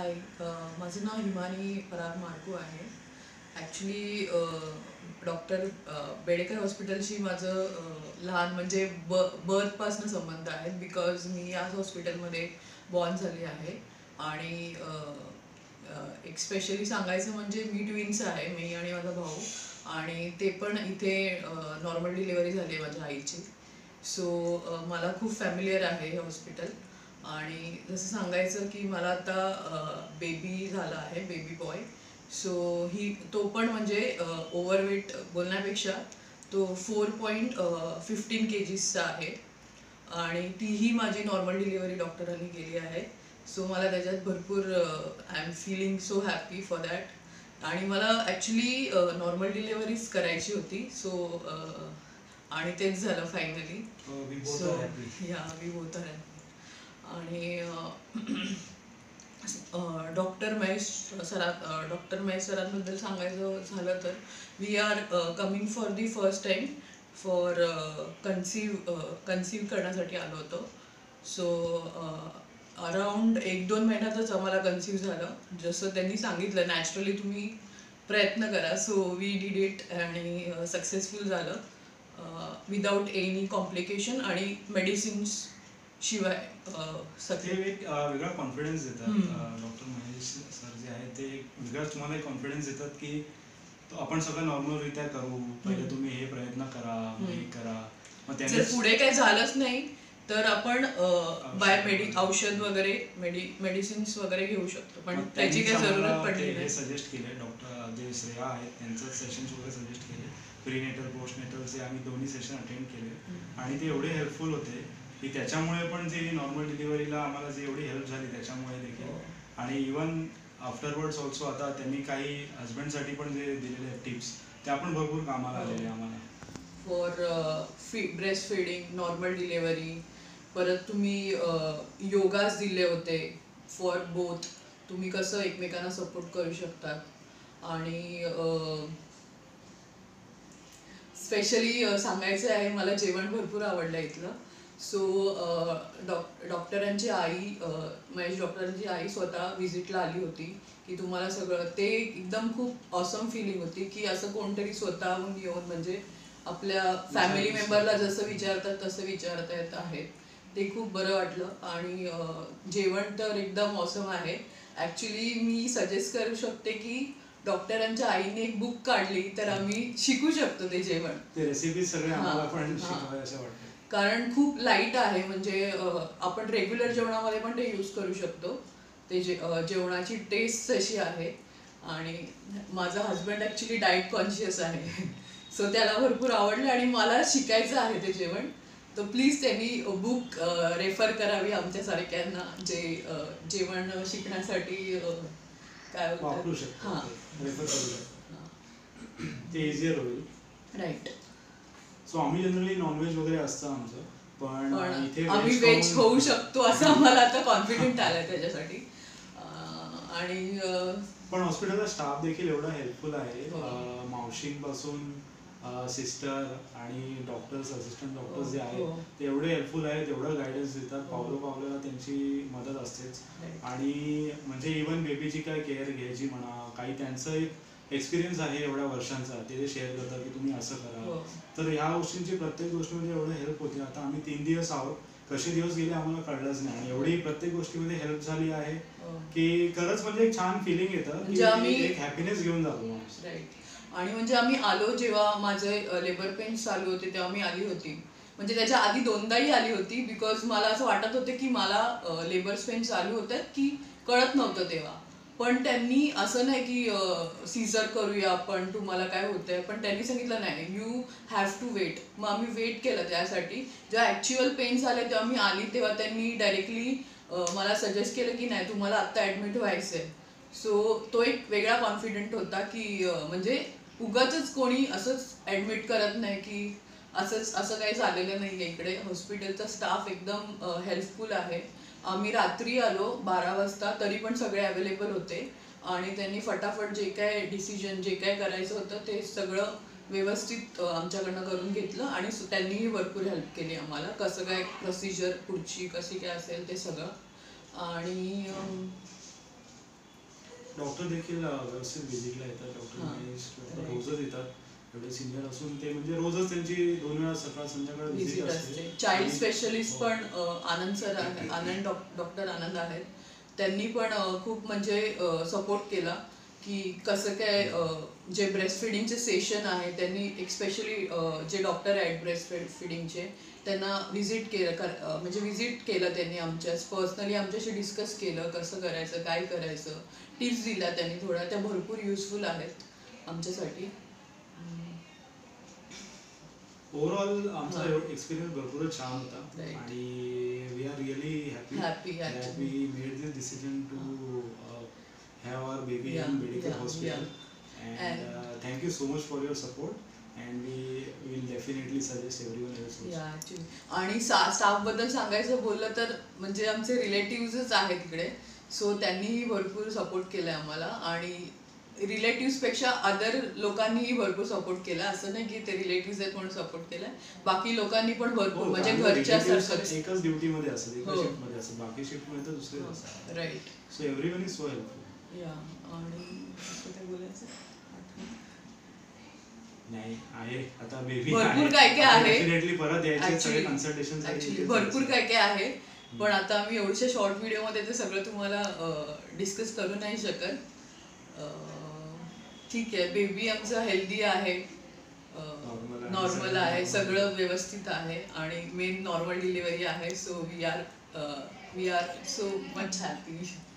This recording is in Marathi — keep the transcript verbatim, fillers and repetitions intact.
हाय, माझं नाव हिमानी पराग मार्कू आहे. ॲक्च्युली डॉक्टर बेडेकर हॉस्पिटलशी माझं अ, लहान म्हणजे ब बर्थपासून संबंध आहेत. बिकॉज मी याच हॉस्पिटलमध्ये बॉर्न झाली आहे. आणि अ, अ, एक स्पेशली सांगायचं म्हणजे मी ट्विन्स आहे, मी आणि माझा भाऊ. आणि ते पण इथे नॉर्मल डिलिव्हरी झाली आहे माझ्या आईची. सो मला खूप फॅमिलियर आहे हे हॉस्पिटल. आणि जसं सांगायचं की मला आता बेबी झाला आहे, बेबी बॉय. सो ही तो पण म्हणजे ओव्हरवेट बोलण्यापेक्षा तो फोर पॉईंट फिफ्टीन के जीसचा आहे. आणि तीही माझी नॉर्मल डिलिव्हरी डॉक्टरांनी केली आहे. सो मला त्याच्यात भरपूर I am feeling so happy for that. आणि मला ॲक्च्युली नॉर्मल डिलिव्हरीच करायची होती. सो आणि तेच झालं finally. So yeah we both are happy. आणि डॉक्टर महेश सरा डॉक्टर महेश सरांबद्दल सांगायचं झालं तर we are coming for the first time for conceive conceive करण्यासाठी आलो होतो. सो अराउंड एक दोन महिन्यातच आम्हाला कन्सीव झालं. जसं त्यांनी सांगितलं नॅचरली तुम्ही प्रयत्न करा. सो वी डिड इट आणि सक्सेसफुल झालं विदाऊट एनी कॉम्प्लिकेशन आणि मेडिसिन्स शिवाय. ते एक वेगळा कॉन्फिडन्स देतात डॉक्टर महेश सर जे आहेत. ते एक वेगळाच तुम्हाला एक कॉन्फिडन्स देतात की आपण सगळं नॉर्मलरित्या करू. पहिले तुम्ही हे प्रयत्न करा, हे करा. मग त्याने पुढे काही झालंच नाही तर आपण बाय मेडि औषध वगैरे मेडि मेडिसिन्स वगैरे घेऊ शकतो. पण त्याची काही जरूरत पडली नाही. सजेस्ट केले डॉक्टर जे श्रेया आहेत त्यांचं सेशन्स वगैरे सजेस्ट केले. प्रीनेटल पोस्टनेटलचे आम्ही दोन्ही सेशन अटेंड केले आणि ते एवढे हेल्पफुल होते की त्याच्यामुळे पण जे नॉर्मल डिलिव्हरीला आम्हाला जी एवढी हेल्प झाली त्याच्यामुळे देखील. आणि इवन आफ्टरवर्ड्स ऑल्सो आता त्यांनी काही हजबंडसाठी पण जे दिलेले टिप्स त्या पण भरपूर कामाला आलेले आम्हाला. For fee breastfeeding, normal delivery. परत तुम्ही योगास दिले होते फॉर बोथ. तुम्ही कसं एकमेकांना सपोर्ट करू शकतात. आणि स्पेशली सांगायचं आहे मला जेवण भरपूर आवडलं इथलं. सो डॉक डॉक्टरांची आई महेश डॉक्टरांची आई स्वतः व्हिजिटला आली होती की तुम्हाला सगळं ते एकदम खूप ऑसम फिलिंग होती की असं कोणतरी स्वतःहून येऊन म्हणजे आपल्या फॅमिली मेंबरला जसं विचारतात तसं विचारता येत आहेत. ते खूप बरं वाटलं. आणि जेवण तर एकदम ऑसम आहे. ॲक्च्युली मी सजेस्ट करू शकते की डॉक्टरांच्या आईने एक बुक काढली तर आम्ही शिकू शकतो ते जेवण. ते रेसिपी सगळे आम्हाला पण शिकावे असं वाटतं. कारण खूप लाईट आहे. म्हणजे आपण रेग्युलर जेवणामध्ये पण ते यूज करू शकतो. ते जे जेवणाची टेस्ट तशी आहे. आणि माझा हजबंड ॲक्च्युली डाएट कॉन्शियस आहे. सो त्याला भरपूर आवडलं आणि मला शिकायचं आहे ते जेवण. तर प्लीज त्यांनी बुक रेफर करावी आमच्यासारख्यांना जे जेवण शिकण्यासाठी काय वापरू शकतो. रेफर करू शकतो. ते इझियर होईल. राईट. सो आम्ही जनरली नॉनव्हेज वगैरे असतं आमचं. पण इथे आम्ही व्हेज होऊ शकतो असं आम्हाला आता कॉन्फिडंट आलंय त्याच्यासाठी. आणि पण हॉस्पिटलचा स्टाफ देखील एवढा हेल्पफुल आहे. मावशींपासून सिस्टर आणि डॉक्टर्स, असिस्टंट डॉक्टर्स जे आहेत ते एवढे हेल्पफुल आहेत, एवढं गायडन्स देतात. पावलो पावलाला त्यांची मदत असतेच. आणि म्हणजे इव्हन बेबीची काय केअर घ्यायची म्हणा, काही त्यांचं एक एक्सपिरियन्स आहे एवढ्या वर्षांचा, ते जे शेअर करतात की तुम्ही असं करा. तर ह्या गोष्टींची प्रत्येक गोष्टीमध्ये एवढं हेल्प होते. आता आम्ही तीन दिवस आहोत, कसे दिवस गेले आम्हाला कळलंच नाही. आणि एवढी प्रत्येक गोष्टीमध्ये हेल्प झाली आहे की खरंच म्हणजे एक छान फिलिंग येतं की एक हॅपीनेस घेऊन जातो माणूस. राईट. आणि म्हणजे आम्ही आलो जेव्हा माझे लेबर पेन्स चालू होते तेव्हा मी आली होती. म्हणजे त्याच्या आधी दोनदाही आली होती. बिकॉज मला असं वाटत होते की मला लेबर पेन्स चालू होतात की कळत नव्हतं तेव्हा. पण त्यांनी असं नाही की सीझर करूया आपण, तुम्हाला काय होतंय. पण त्यांनी सांगितलं नाही, यू हॅव टू वेट. मग आम्ही वेट केलं त्यासाठी. जेव्हा ॲक्च्युअल पेन्स आले तेव्हा मी आली तेव्हा त्यांनी डायरेक्टली मला सजेस्ट केलं की नाही तुम्हाला आत्ता ॲडमिट व्हायचं आहे. सो तो एक वेगळा कॉन्फिडंट होता की म्हणजे उगाचच कोणी असंच ॲडमिट करत नाही की असंच असं काही झालेलं नाही आहे इकडे. हॉस्पिटलचा स्टाफ एकदम हेल्पफुल आहे. आम्ही रात्री आलो बारा वाजता तरी पण सगळे अवेलेबल होते. आणि त्यांनी फटाफट जे काय डिसिजन जे काय करायचं होतं ते सगळं व्यवस्थित आमच्याकडनं करून घेतलं. आणि त्यांनीही भरपूर हेल्प केली आम्हाला, कसं काय प्रोसिजर पुढची कशी काय असेल ते सगळं. आणि डॉक्टर देखील व्यवस्थित व्हिजिटला येतात. डॉक्टर डॉक्टर रोजच येतात. एवढे सिनियर असून ते म्हणजे रोजच त्यांची दोन वेळा सकाळ संध्याकाळ व्हिजिट असते. चाइल्ड स्पेशलिस्ट पण आनंद सर आहे, आनंद डॉक्टर आनंद आहेत. त्यांनी पण खूप म्हणजे सपोर्ट केला की कसं काय जे ब्रेस्ट फिडिंगचे सेशन आहे त्यांनी एक स्पेशली जे डॉक्टर आहेत ब्रेस्ट फिडिंगचे त्यांना व्हिजिट केलं, म्हणजे व्हिजिट केलं त्यांनी आमच्या पर्सनली आमच्याशी डिस्कस केलं कसं करायचं काय करायचं, टिप्स दिल्या त्यांनी थोड्या, त्या भरपूर युजफुल आहेत आमच्यासाठी. ओव्हरऑल आमचा एक्सपिरियन्स भरपूर छान होता आणि we are really happy happy that we made this decision to have our baby yeah, in Bedekar yeah, Hospital yeah. and, and uh, thank you so much for your support and we will definitely suggest everyone else also. Yeah, actually. आणि स्टाफ बद्दल सांगायचं बोललं तर म्हणजे आमचे रिलेटिव्हच आहेत तिकडे, सो त्यांनीही भरपूर सपोर्ट केलाय आम्हाला आणि रिलेटिव्ह पेक्षा अदर लोकांनीही भरपूर सपोर्ट केला. असं नाही की ते रिलेटिव्ह आहेत म्हणून सपोर्ट केलाय, बाकी लोकांनी पण भरपूर म्हणजे घरच्या सारखं एकच ड्युटी मध्ये असतात, एका शिफ्ट मध्ये असतात, बाकी शिफ्ट मध्ये तर दुसरे असतात. Right. So everyone is so helpful. या आणि काय बोलायचं नाही आहे आता बेबी भरपूर काय काय आहे डेफिनेटली परत यायचे सगळे कन्सल्टेशन साठी भरपूर काय काय आहे, पण आता आम्ही एवढ्याशा शॉर्ट व्हिडिओ मध्ये ते सगळं तुम्हाला डिस्कस करू नाही शकत. ठीक आहे, बेबी आमचं हेल्दी आहे, नॉर्मल आहे, सगळं व्यवस्थित आहे आणि मेन नॉर्मल डिलिव्हरी आहे. So we are we are so much happy.